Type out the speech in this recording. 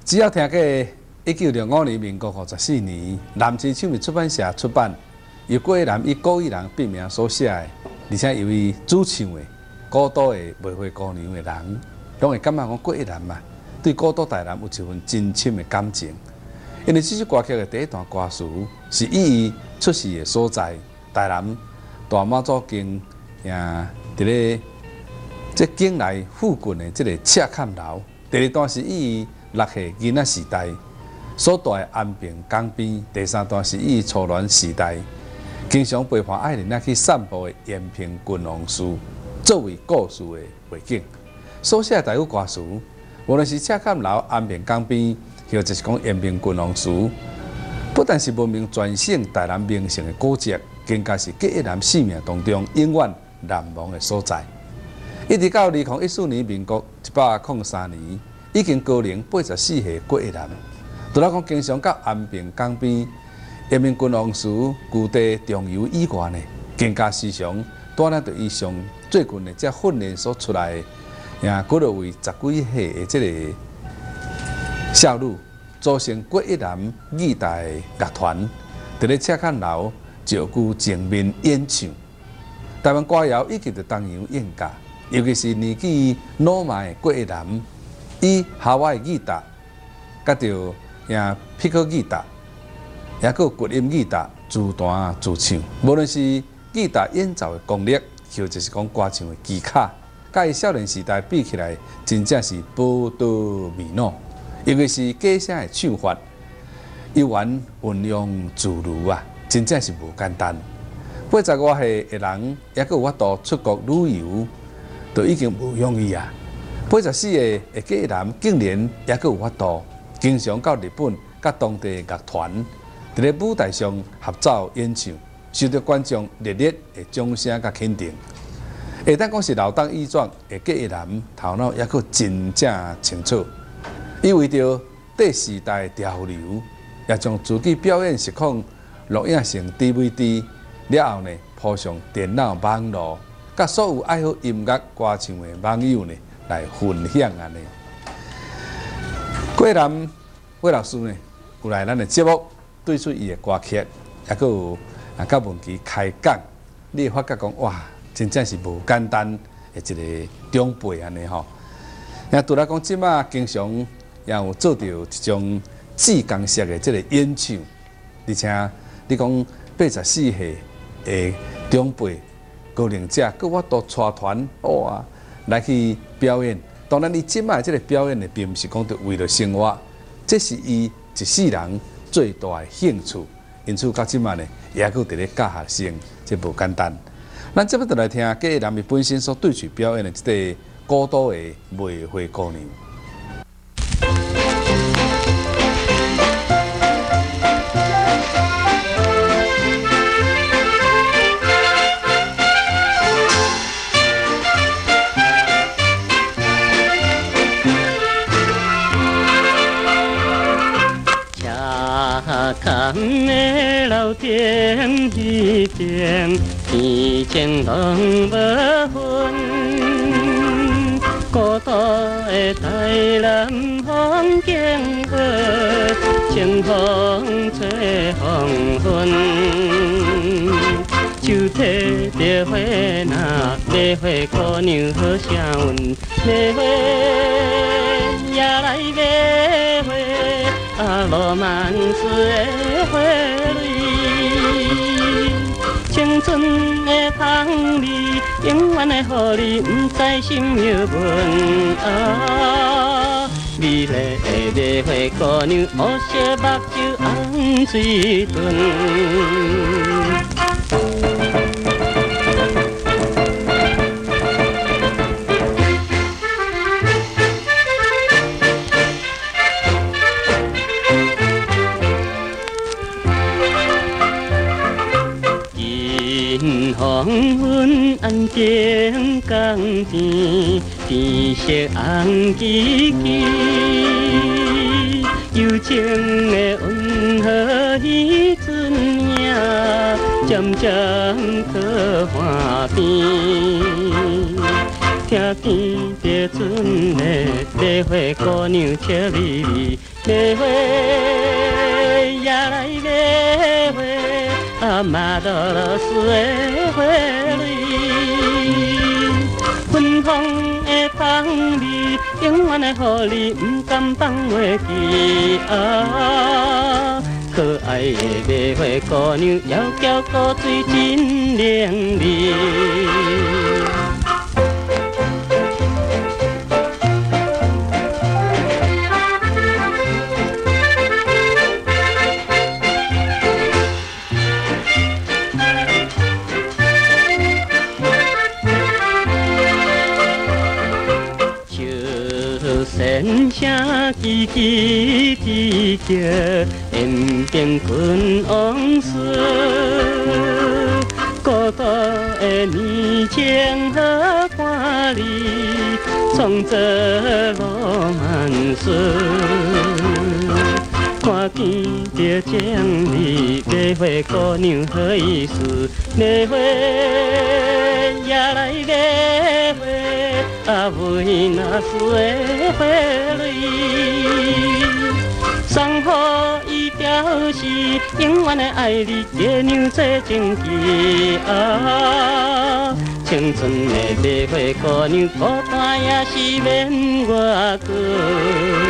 只要听过1905年民国54年南市唱片出版社出版，由郭一男以郭一人笔名所写的，而且由伊主唱的古都的梅花姑娘的人，拢会感觉讲郭一男嘛，对古都台南有一份真深的感情。因为这首歌曲的第一段歌词是以伊出世的所在台南大马祖境伫咧这境内附近的这个赤坎楼。第二段是以伊6岁囡仔时代所住的安平港边。第三段是以伊初恋时代经常陪伴爱人去散步的延平郡王寺作为故事的背景。所写台语歌词，无论是赤坎楼、安平港边，或者是讲延平郡王寺，不但是闻名全省台南名胜的古迹，更加是郭一男生命当中永远难忘的所在。一直到2014年民国103年，已经高龄84岁郭一男，除了讲经常到安平港边、延平郡王寺旧地重游以外呢，更加时常带咱对伊上最近的这训练所出来的，几落位10几岁的这个少女，组成郭一男艺大乐团，伫咧赤坎楼照顾正面演唱。台湾歌谣已经在当阳演甲，尤其是年纪老迈的郭一男，以夏威夷吉他，甲着皮克吉他，也佮骨音吉他自弹自唱。无论是吉他演奏的功力，或者是讲歌唱的技巧，甲伊少年时代比起来，真正是宝刀未老。尤其是歌声的唱法，悠然运用自如啊，真正是无简单。80多岁的人，也佮有法度出国旅游，就已经无容易啊。84岁的郭一男，竟然也佮有法度，经常到日本、甲当地乐团，伫咧舞台上合奏演唱，受到观众热烈的掌声甲肯定。会当讲是老当益壮的郭一男，头脑也佮真正清楚。伊为着对时代潮流，也将自己表演实况录影成 DVD。了后呢，铺上电脑网络，甲所有爱好音乐歌唱的网友呢来分享安尼。郭一男郭老师呢，有来咱的节目对出伊的歌曲，也佮有甲文琪开讲，你会发觉讲哇，真正是无简单的一个长辈安尼吼。也除了讲即马经常也有做着一种技工式的这个演唱，而且你讲84岁的长辈高龄者，佮我都带团哇来去表演。当然，伊即摆这个表演呢，并毋是讲着为了生活，这是伊一世人最大的兴趣。因此，到即摆呢，也佮伫咧教学生，这无简单。咱这边就来听郭一男伊本身所对曲表演的这个古都的梅花姑娘。 看的老天一边，天前拢无云。孤独的台南风景好，清风吹黄昏。手提着花篮，梅花姑娘好声韵，梅花也来梅花。罗曼斯的花蕊，青春的香味，永远的互你不知心有问啊！美丽的梅花姑娘，乌色目睭红水唇。黄昏安静港边，天色红旗旗，幽情的温和彼阵影，渐渐靠岸边。 听见着船的马花姑娘笑眯眯，马花也来马花，啊马罗罗斯的花蕊，芬芳的香味，永远的予你不甘放袂记啊！可爱的马花姑娘，窈窕古水真伶俐。声声叽叽叽叫，延边困往事。孤独的年青好看你，创作罗曼史。看见着这样你马花姑娘好意思，马花也来马花，啊为那斯的花蕊，送予伊表示永远的爱你，月娘做情期啊！青春的马花姑娘，孤单也是免我过。